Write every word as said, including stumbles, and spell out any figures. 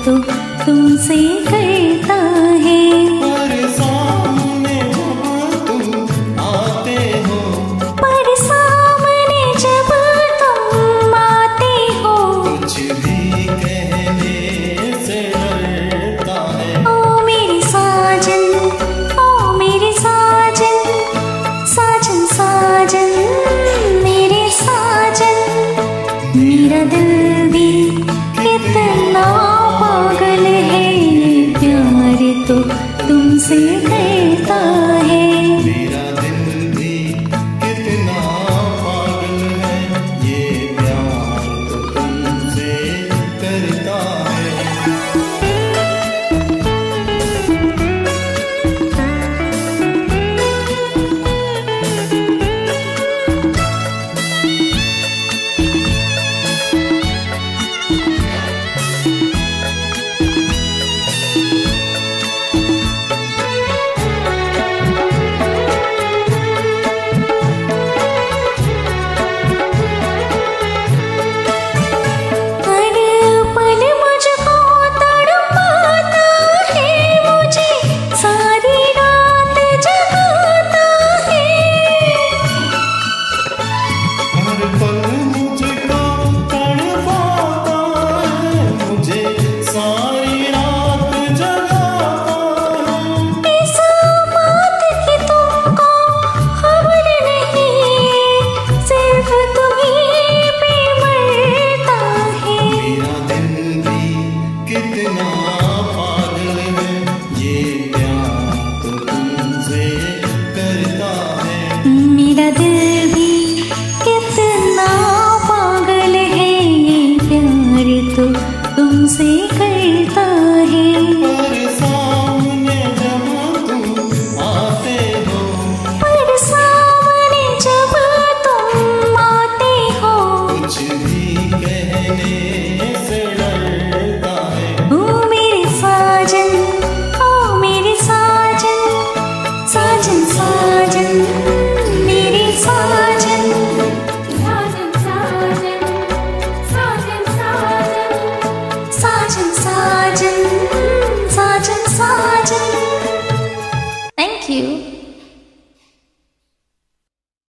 तो तुमसे करता है। पर सामने जब तुम आते हो, पर सामने जब तुम आते हो, कुछ भी कहने से डरता है। ओ मेरे साजन, ओ मेरे साजन, साजन साजन मेरे साजन। मेरा दिल भी कितना पागल है, प्यार तो तुमसे करता है। मेरा दिल भी कितना पागल है, ये प्यार तो तुमसे करता है। मेरा दिल भी कितना पागल है, ये प्यार तो तुमसे करता है। पर सामने जब तुम आते हो, पर सामने जब तुम आते हो, कुछ भी कहने से डरता है। ओ मेरे साजन, ओ मेरे साजन, साजन साजन मेरे साजन। साजन साजन, साजन साजन, साजन साजन, साजन साजन। Thank you.